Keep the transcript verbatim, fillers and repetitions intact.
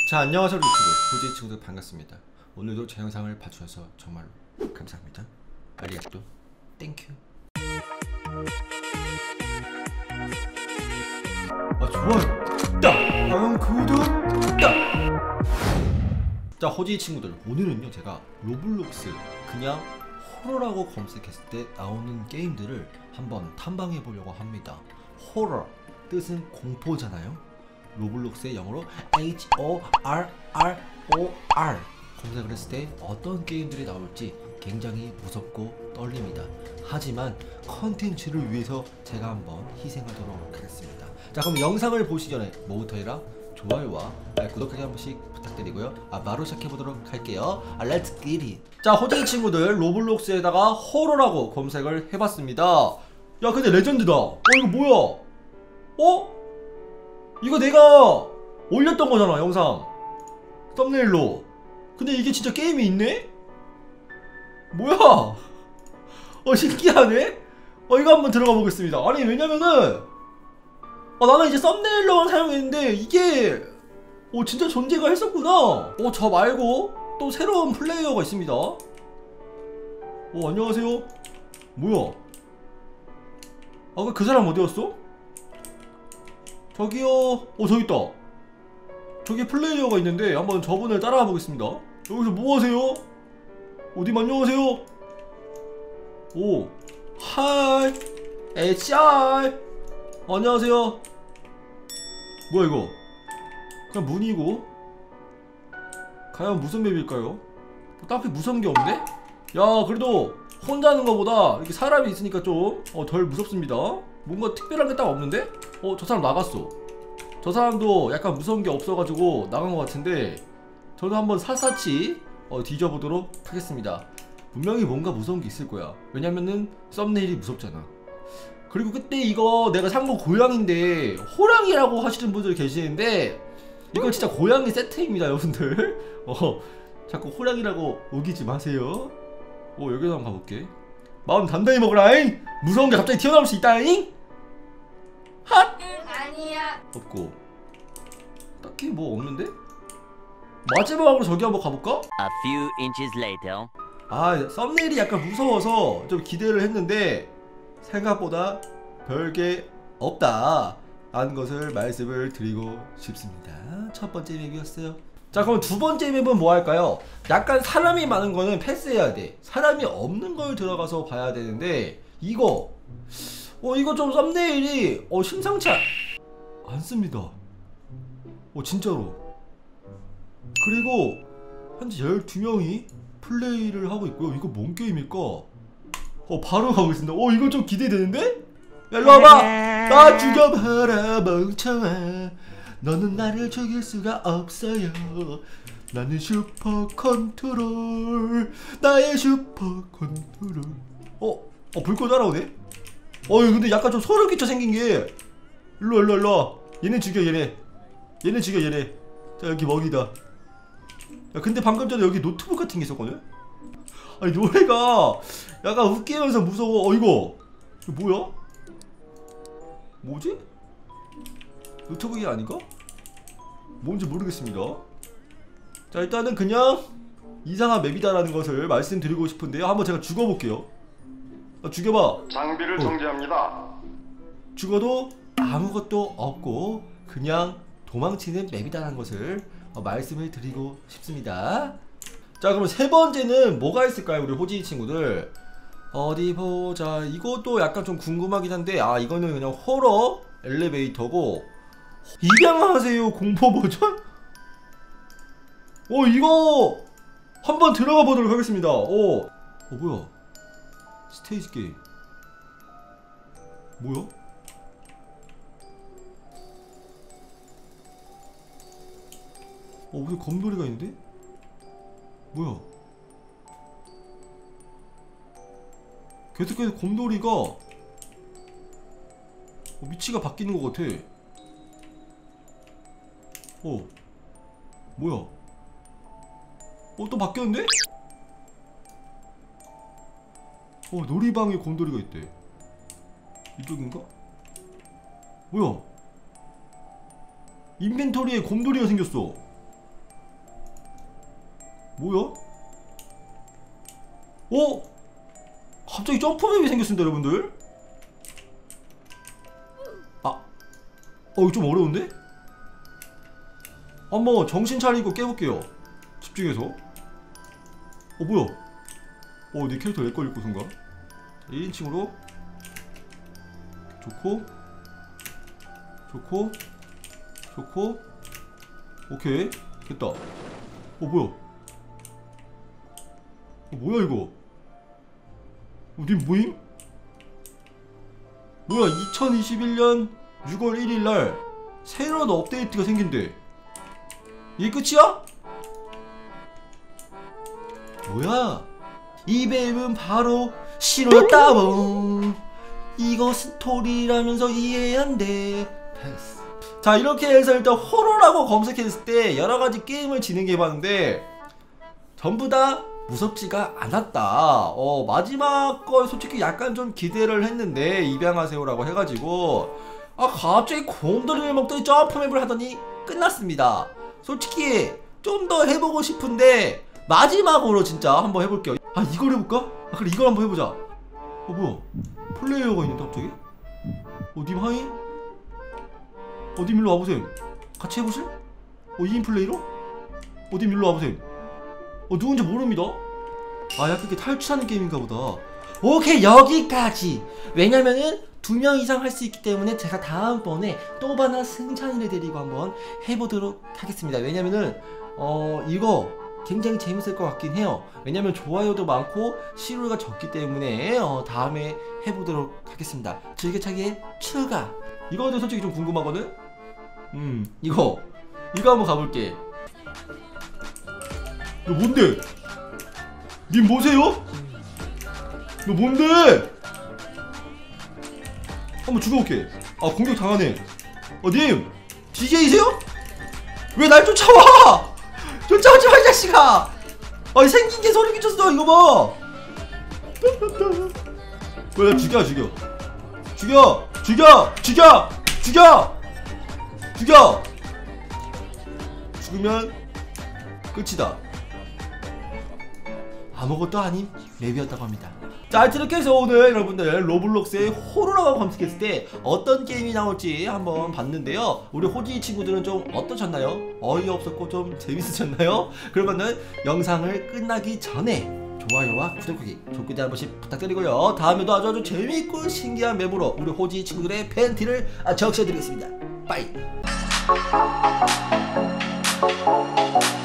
자, 안녕하세요 유튜브 고지 친구들 반갑습니다. 오늘도 제 영상을 봐주셔서 정말로 감사합니다. 아리가또 땡큐. 아, 좋아요 딱! 아, 구독 딱! 자, 호지 친구들, 오늘은요 제가 로블록스 그냥 호러라고 검색했을 때 나오는 게임들을 한번 탐방해 보려고 합니다. 호러 뜻은 공포잖아요. 로블록스의 영어로 에이치 오 알 알 오 알 검색을 했을 때 어떤 게임들이 나올지 굉장히 무섭고 떨립니다. 하지만 컨텐츠를 위해서 제가 한번 희생하도록 하겠습니다. 자, 그럼 영상을 보시기 전에 뭐부터 해라? 좋아요와 구독하기 한 번씩 부탁드리고요. 아, 바로 시작해보도록 할게요. 아, Let's get it. 자, 호재이 친구들, 로블록스에다가 호러라고 검색을 해봤습니다. 야, 근데 레전드다. 어, 이거 뭐야? 어? 이거 내가 올렸던 거잖아, 영상 썸네일로. 근데 이게 진짜 게임이 있네? 뭐야? 어, 신기하네? 어, 이거 한번 들어가 보겠습니다. 아니, 왜냐면은 어, 나는 이제 썸네일로만 사용했는데 이게 어, 진짜 존재가 했었구나. 어, 저 말고 또 새로운 플레이어가 있습니다. 어, 안녕하세요. 뭐야? 아, 그 사람 어디였어? 저기요. 어, 저기 있다. 저기 플레이어가 있는데 한번 저분을 따라가 보겠습니다. 여기서 뭐 하세요? 어디 안녕하세요. 오, 하이, 에이치알. 어, 안녕하세요. 뭐야 이거? 그냥 문이고. 과연 무슨 맵일까요? 딱히 무서운 게 없네? 야, 그래도 혼자 하는 거보다 이렇게 사람이 있으니까 좀 어, 덜 무섭습니다. 뭔가 특별한 게 딱 없는데? 어, 저 사람 나갔어. 저 사람도 약간 무서운 게 없어가지고 나간 것 같은데 저도 한번 샅샅이 어, 뒤져보도록 하겠습니다. 분명히 뭔가 무서운 게 있을 거야. 왜냐면은 썸네일이 무섭잖아. 그리고 그때 이거 내가 산 거 고양인데 호랑이라고 하시는 분들 계시는데 이거 진짜 고양이 세트입니다, 여러분들. 어, 자꾸 호랑이라고 우기지 마세요. 어, 여기서 한번 가볼게. 마음 단단히 먹으라잉. 무서운 게 갑자기 튀어나올 수 있다잉. 핫! 응, 아니야. 없고 딱히 뭐 없는데? 마지막으로 저기 한번 가볼까? A few inches later. 아, 썸네일이 약간 무서워서 좀 기대를 했는데 생각보다 별게 없다 라는 것을 말씀을 드리고 싶습니다. 첫 번째 맵이었어요. 자, 그럼 두 번째 맵은 뭐 할까요? 약간 사람이 많은 거는 패스해야 돼. 사람이 없는 걸 들어가서 봐야 되는데 이거 어, 이거 좀 썸네일이 어, 심상치 않... 않습니다. 어, 진짜로. 그리고 현재 열두 명이 플레이를 하고 있고요. 이거 뭔 게임일까? 어, 바로 가고 있습니다. 어, 이거 좀 기대되는데? 야, 일로 와봐! 나 죽여봐라, 멍청아. 너는 나를 죽일 수가 없어요. 나는 슈퍼 컨트롤. 나의 슈퍼 컨트롤. 어? 어, 불꽃 따라오네? 어, 근데 약간 좀 소름 끼쳐 생긴 게. 일로 일로 일로. 얘네 죽여, 얘네. 얘네 죽여, 얘네. 자, 여기 먹이다. 야, 근데 방금 전에 여기 노트북 같은 게 있었거든? 아니, 노래가 약간 웃기면서 무서워. 어, 이거 이거 뭐야? 뭐지? 노트북이 아닌가? 뭔지 모르겠습니다. 자, 일단은 그냥 이상한 맵이다라는 것을 말씀드리고 싶은데요. 한번 제가 죽어볼게요. 아, 죽여봐. 장비를 어. 정지합니다. 죽어도 아무것도 없고 그냥 도망치는 맵이다라는 것을 어, 말씀을 드리고 싶습니다. 자, 그럼 세 번째는 뭐가 있을까요, 우리 호지 친구들? 어디 보자. 이것도 약간 좀 궁금하긴 한데, 아, 이거는 그냥 호러 엘리베이터고. 입양하세요 공포 버전? 어, 이거 한번 들어가 보도록 하겠습니다. 어, 어, 뭐야? 스테이지 게임 뭐야? 어, 무슨 검돌이가 있는데? 뭐야? 계속해서 곰돌이가 어, 위치가 바뀌는 것 같아. 어, 뭐야? 어, 또 바뀌었는데? 어, 놀이방에 곰돌이가 있대. 이쪽인가? 뭐야? 인벤토리에 곰돌이가 생겼어. 뭐야? 어? 갑자기 점프맵이 생겼습니다 여러분들. 아, 어 이거 좀 어려운데? 한번 정신 차리고 깨볼게요. 집중해서. 어 뭐야? 어 내 캐릭터 렉 걸릴 순간 일 인칭으로 좋고 좋고 좋고 오케이 됐다. 어 뭐야? 어 뭐야 이거? 어, 님 뭐임? 뭐야 이천이십일 년 유월 일일날 새로운 업데이트가 생긴대. 이게 끝이야? 뭐야? 이 맵은 바로 싫었다봉. 이거 스토리라면서 이해 안 돼. 패스. 자 이렇게 해서 일단 호러라고 검색했을 때 여러가지 게임을 진행해봤는데 전부 다 무섭지가 않았다. 어 마지막 걸 솔직히 약간 좀 기대를 했는데 입양하세요라고 해가지고 아 갑자기 곰돌이를 먹더니 점프맵을 하더니 끝났습니다. 솔직히 좀 더 해보고 싶은데 마지막으로 진짜 한번 해볼게요. 아 이걸 해볼까? 아 그래 이걸 한번 해보자. 어 뭐야 플레이어가 있는데 갑자기? 어 님 하이? 어 님 일로 와보셈. 같이 해보실? 어 이인 플레이로? 어 님 일로 와보셈. 어 누군지 모릅니다. 아 약간 이렇게 탈출하는 게임인가 보다. 오케이 여기까지. 왜냐면은 두 명 이상 할 수 있기 때문에 제가 다음번에 또바나 승찬이를 데리고 한번 해보도록 하겠습니다. 왜냐면은 어 이거 굉장히 재밌을 것 같긴 해요. 왜냐면 좋아요도 많고 시루가 적기 때문에 어 다음에 해보도록 하겠습니다. 즐겨차기의 추가. 이거는 솔직히 좀 궁금하거든? 음 이거 이거 한번 가볼게. 야 뭔데? 님 뭐세요? 너 뭔데? 한번 죽여볼게. 아 공격 당하네. 어 님 디제이세요? 왜 날 쫓아와? 쫓아오지 마 이 자식아. 아니 생긴게 소리 끼쳤어 이거 봐. 왜 나 죽여 죽여 죽여 죽여 죽여 죽여 죽여. 죽으면 끝이다. 아무것도 아닌 맵이었다고 합니다. 자 하여튼 이렇게 해서 오늘 여러분들 로블록스의 호러라고 검색했을 때 어떤 게임이 나올지 한번 봤는데요. 우리 호지 친구들은 좀 어떠셨나요? 어이없었고 좀 재밌으셨나요? 그러면은 영상을 끝나기 전에 좋아요와 구독하기 좋게 한 번씩 부탁드리고요. 다음에도 아주 아주 재미있고 신기한 맵으로 우리 호지 친구들의 팬티를 적셔드리겠습니다. 빠이.